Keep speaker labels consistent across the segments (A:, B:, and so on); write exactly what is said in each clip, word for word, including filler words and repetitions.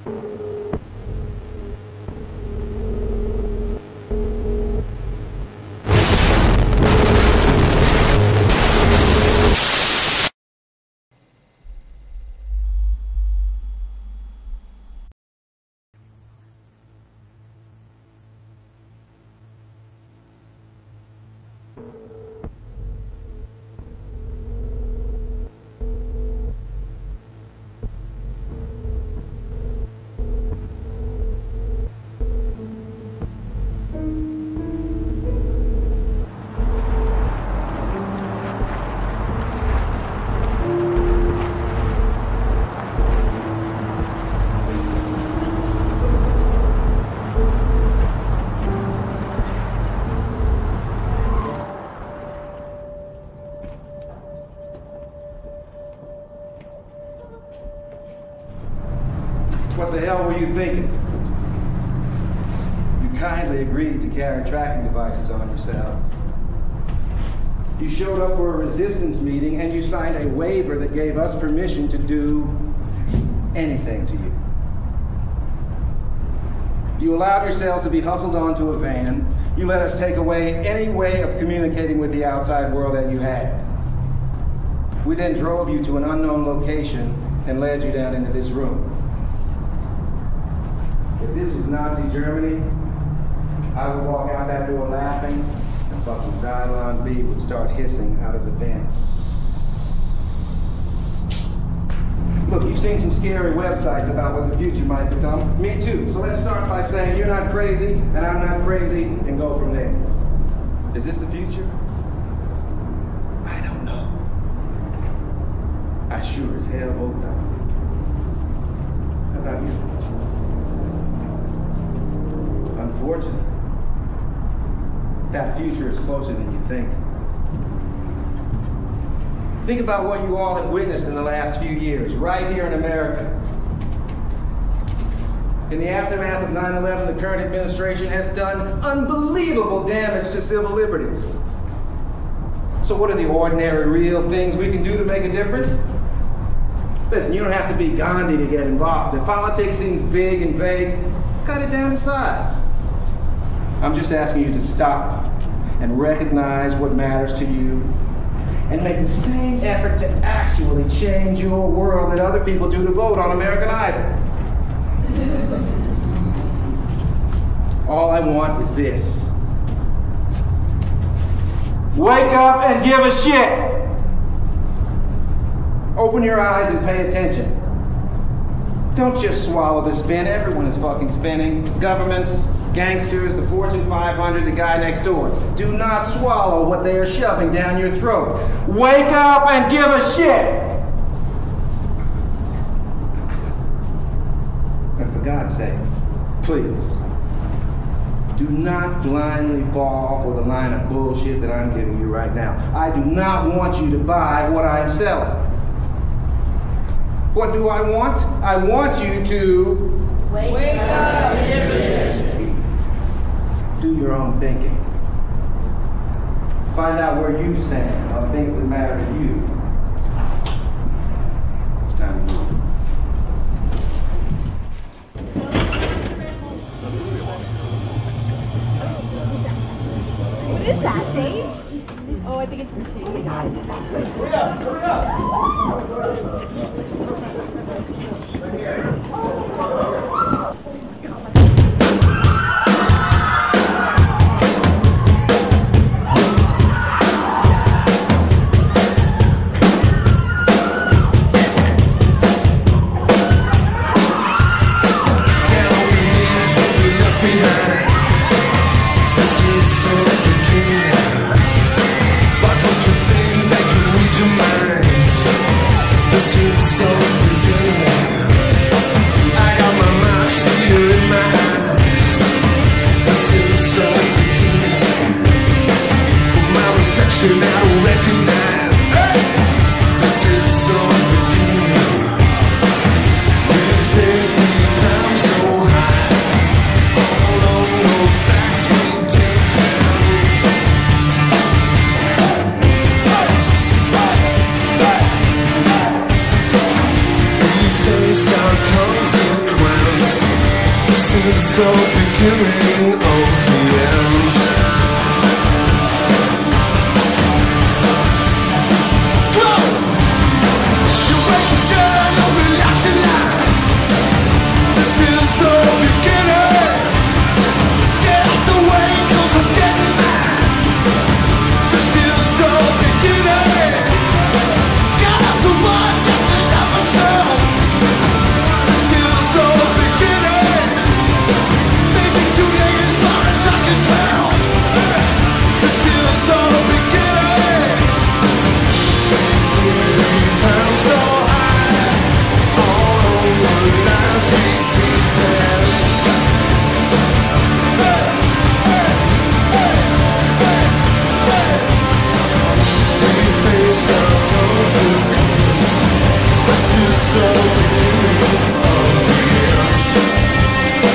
A: What the hell were you thinking? You kindly agreed to carry tracking devices on yourselves. You showed up for a resistance meeting and you signed a waiver that gave us permission to do anything to you. You allowed yourselves to be hustled onto a van. You let us take away any way of communicating with the outside world that you had. We then drove you to an unknown location and led you down into this room. If this was Nazi Germany, I would walk out that door laughing, and fucking Xylon B would start hissing out of the vents. Look, you've seen some scary websites about what the future might become. Me too. So let's start by saying you're not crazy, and I'm not crazy, and go from there. Is this the future? I don't know. I sure as hell hope not. How about you? Unfortunately, that future is closer than you think. Think about what you all have witnessed in the last few years, right here in America. In the aftermath of nine eleven, the current administration has done unbelievable damage to civil liberties. So what are the ordinary, real things we can do to make a difference? Listen, you don't have to be Gandhi to get involved. If politics seems big and vague, cut it down to size. I'm just asking you to stop and recognize what matters to you and make the same effort to actually change your world that other people do to vote on American Idol. All I want is this. Wake up and give a shit! Open your eyes and pay attention. Don't just swallow the spin. Everyone is fucking spinning. Governments, gangsters, the Fortune five hundred, the guy next door. Do not swallow what they are shoving down your throat. Wake up and give a shit! And for God's sake, please, do not blindly fall for the line of bullshit that I'm giving you right now. I do not want you to buy what I am selling. What do I want? I want you to
B: wake, wake up and give a shit.
A: Do your own thinking. Find out where you stand on things that matter to you. It's time to move.
C: What is that, stage? Oh, I think it's a stage. Oh my God, is this that?
A: Hurry up, hurry up!
D: so beginning of the end. Go! You wake the journal, relax your line. This is the beginning. Get out the way, cause I'm getting mad. This is the beginning. Got out to watch at the number twelve. This is the beginning. Maybe too late as far as I can tell. This is the beginning. I'm so high, all over last week to death. We face our consequence. This is the beginning of the end.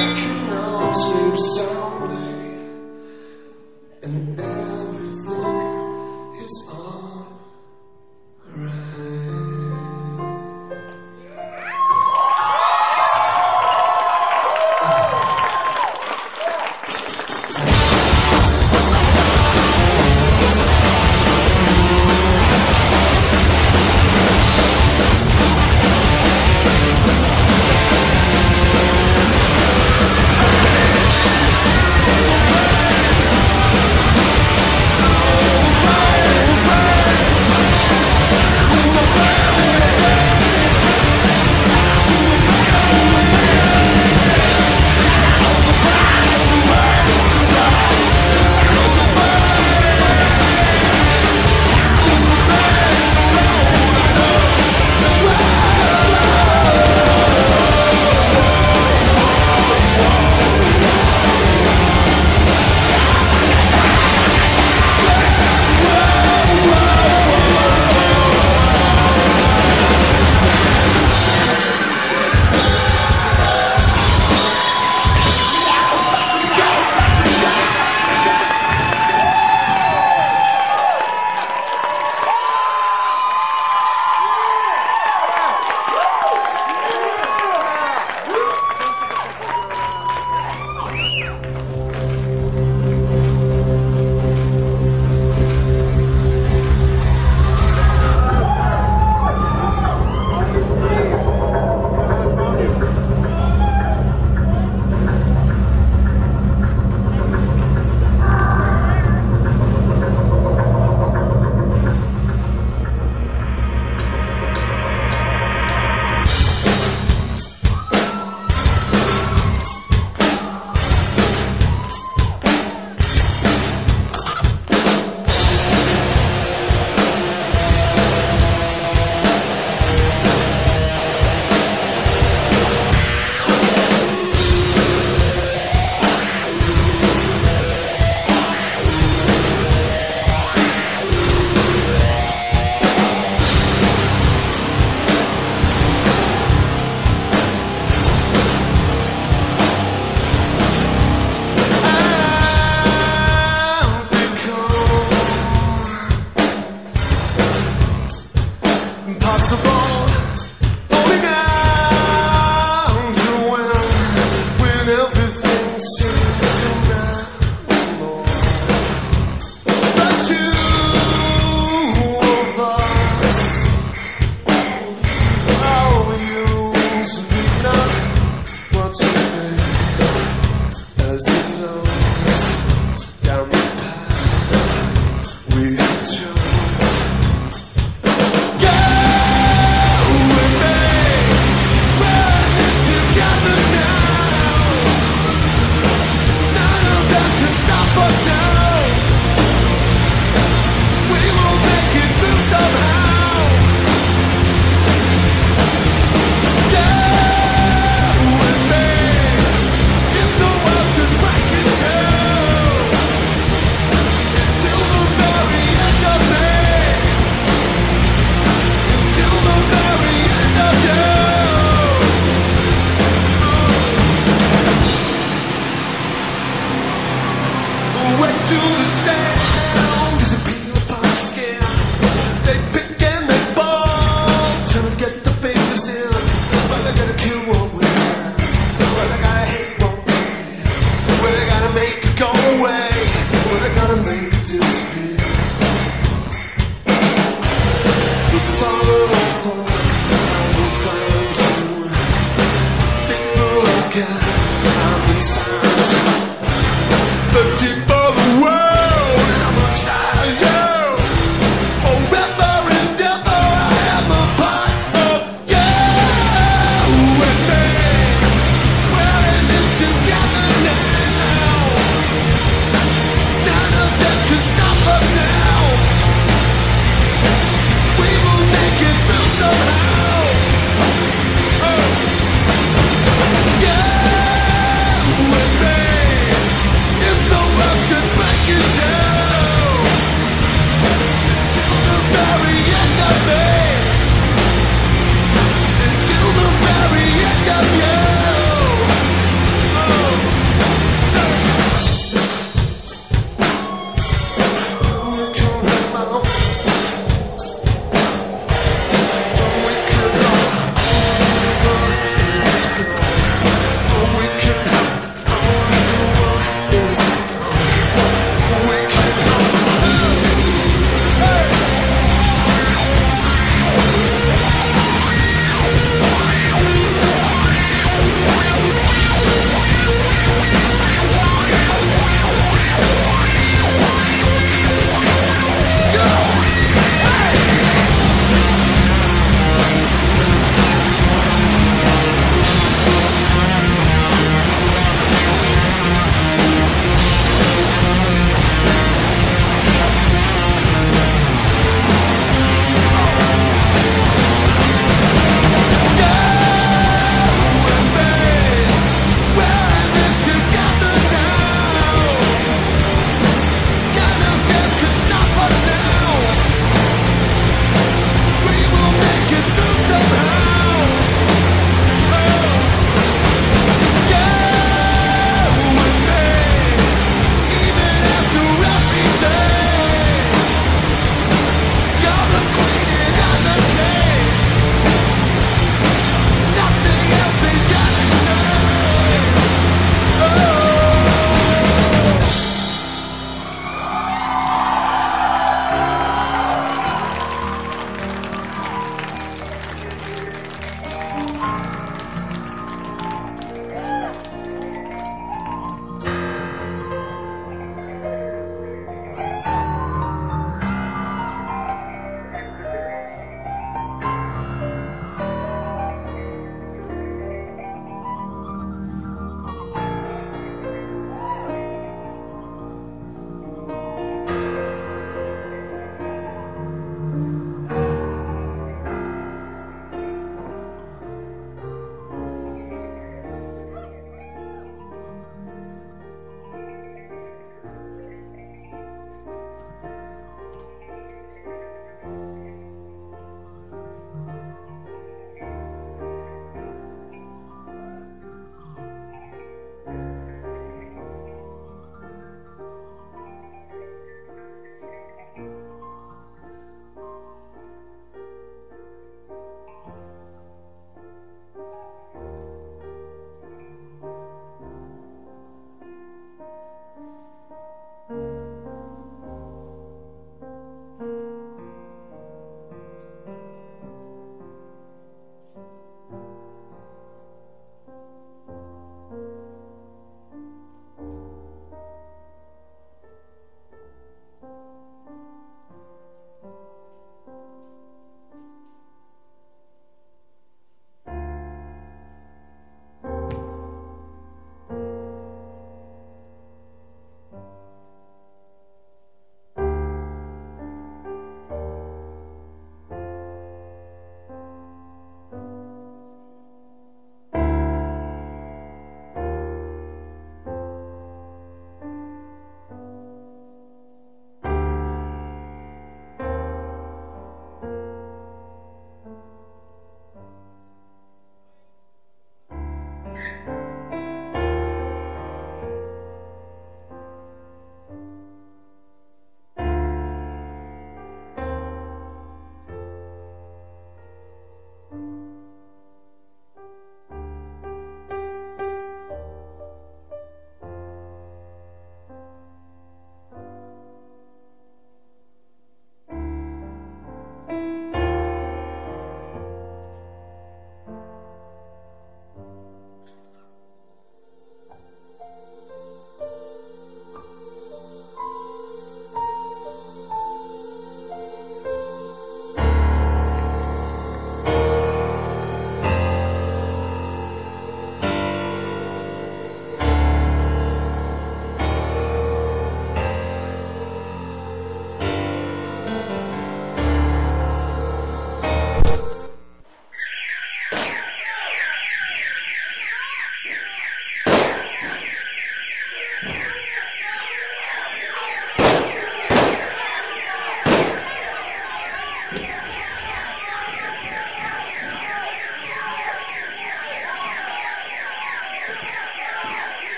D: we can all sleep soundly.